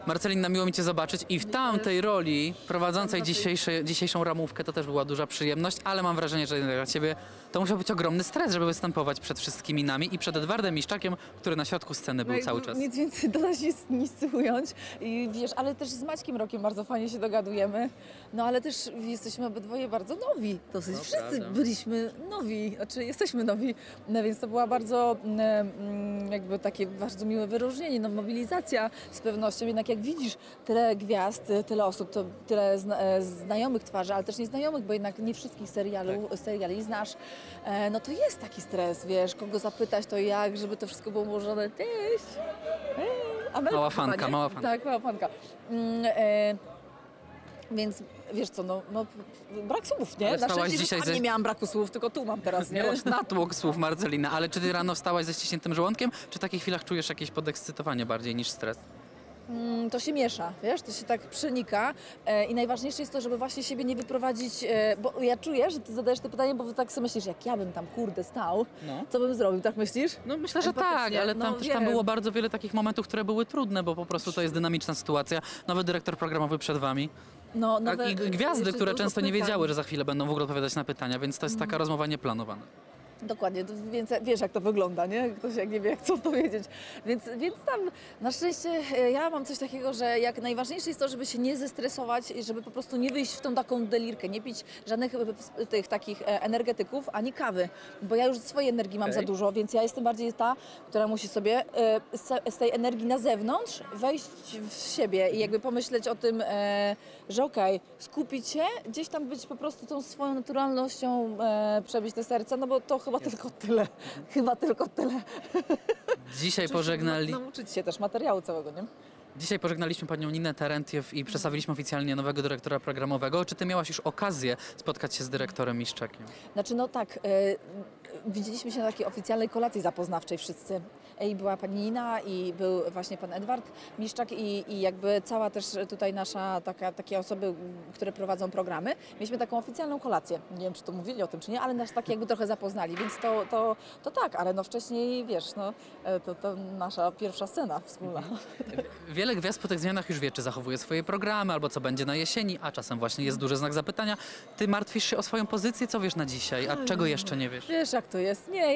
Marcelina, miło mi Cię zobaczyć i w tamtej roli prowadzącej dzisiejszą ramówkę to też była duża przyjemność, ale mam wrażenie, że dla Ciebie to musiał być ogromny stres, żeby występować przed wszystkimi nami i przed Edwardem Miszczakiem, który na środku sceny był cały czas. Nic więcej dodać, nic ująć. I wiesz, ale też z Maćkiem Rokiem bardzo fajnie się dogadujemy, no ale też jesteśmy obydwoje bardzo nowi. Dosyć wszyscy byliśmy nowi, znaczy jesteśmy nowi, no więc to była bardzo jakby takie bardzo miłe wyróżnienie, no mobilizacja z pewnością, jednak jak widzisz tyle gwiazd, tyle osób, to tyle znajomych twarzy, ale też nieznajomych, bo jednak nie wszystkich seriali znasz, no to jest taki stres, wiesz, kogo zapytać, to jak, żeby to wszystko było ułożone. Cześć! Mała fanka, mała fanka. Tak, mała fanka. Więc wiesz co, no brak słów, nie? Na szczęście dzisiaj nie miałam braku słów, tylko tu mam teraz, nie? Miałaś natłok słów, Marcelina, ale czy Ty rano wstałaś ze ściśniętym żołądkiem, czy w takich chwilach czujesz jakieś podekscytowanie bardziej niż stres? To się miesza, wiesz, to się tak przenika i najważniejsze jest to, żeby właśnie siebie nie wyprowadzić, bo ja czuję, że Ty zadajesz to pytanie, bo tak sobie myślisz, jak ja bym tam kurde stał, co bym zrobił, tak myślisz? No myślę, że tak, ale tam też tam było bardzo wiele takich momentów, które były trudne, bo po prostu to jest dynamiczna sytuacja. Nowy dyrektor programowy przed Wami. I gwiazdy, które często nie wiedziały, że za chwilę będą w ogóle odpowiadać na pytania, więc to jest taka rozmowa nieplanowana. Dokładnie, więc wiesz jak to wygląda, nie? Ktoś jak nie wie jak co powiedzieć. Więc tam na szczęście ja mam coś takiego, że jak najważniejsze jest to, żeby się nie zestresować i żeby po prostu nie wyjść w tą taką delirkę, nie pić żadnych tych takich energetyków, ani kawy, bo ja już swojej energii mam za dużo, więc ja jestem bardziej ta, która musi sobie z tej energii na zewnątrz wejść w siebie i jakby pomyśleć o tym, że skupić się, gdzieś tam być po prostu tą swoją naturalnością, przebić te serca, no bo to chyba tylko tyle. Chyba tylko tyle. Dzisiaj nauczyć się też materiału całego, nie? Dzisiaj pożegnaliśmy panią Ninę Terentiew i przedstawiliśmy oficjalnie nowego dyrektora programowego. Czy ty miałaś już okazję spotkać się z dyrektorem Miszczakiem? Znaczy, no tak, widzieliśmy się na takiej oficjalnej kolacji zapoznawczej wszyscy. I była pani Nina i był właśnie pan Edward Miszczak i jakby cała też tutaj nasza takie osoby, które prowadzą programy. Mieliśmy taką oficjalną kolację. Nie wiem, czy to mówili o tym, czy nie, ale nas tak jakby trochę zapoznali, więc to tak, ale no wcześniej, wiesz, no to nasza pierwsza scena wspólna. Wiele gwiazd po tych zmianach już wie, czy zachowuje swoje programy, albo co będzie na jesieni, a czasem właśnie jest duży znak zapytania. Ty martwisz się o swoją pozycję? Co wiesz na dzisiaj? A czego jeszcze nie wiesz? Wiesz, jak to jest. Nie,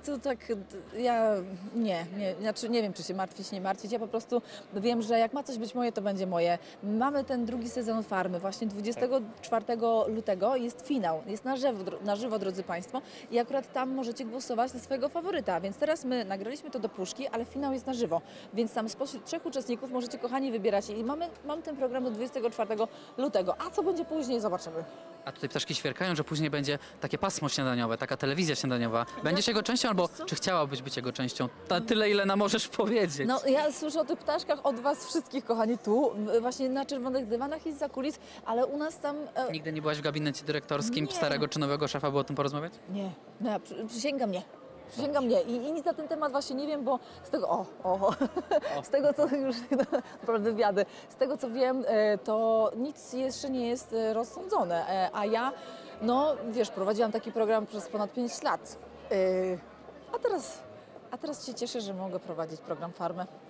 znaczy nie wiem, czy się martwić, nie martwić. Ja po prostu wiem, że jak ma coś być moje, to będzie moje. Mamy ten drugi sezon Farmy. Właśnie 24 lutego jest finał. Jest na żywo, drodzy Państwo. I akurat tam możecie głosować na swojego faworyta. Więc teraz my nagraliśmy to do puszki, ale finał jest na żywo. Więc tam spośród 3 uczestników możecie, kochani, wybierać. I mam ten program do 24 lutego. A co będzie później, zobaczymy. A tutaj ptaszki świerkają, że później będzie takie pasmo śniadaniowe, taka telewizja śniadaniowa. Będziesz jego częścią albo czy chciałabyś być jego częścią? Tyle, ile nam możesz powiedzieć. No ja słyszę o tych ptaszkach od was wszystkich, kochani, tu, właśnie na czerwonych dywanach i za kulis, ale u nas tam... Nigdy nie byłaś w gabinecie dyrektorskim starego czy nowego szefa, by o tym porozmawiać? Nie, przysięgam nie. Przysięgam nie. I nic na ten temat właśnie nie wiem, bo z tego, z tego co już naprawdę wywiady, z tego co wiem, to nic jeszcze nie jest rozsądzone. A ja, no wiesz, prowadziłam taki program przez ponad 5 lat. A teraz się cieszę, że mogę prowadzić program Farmę.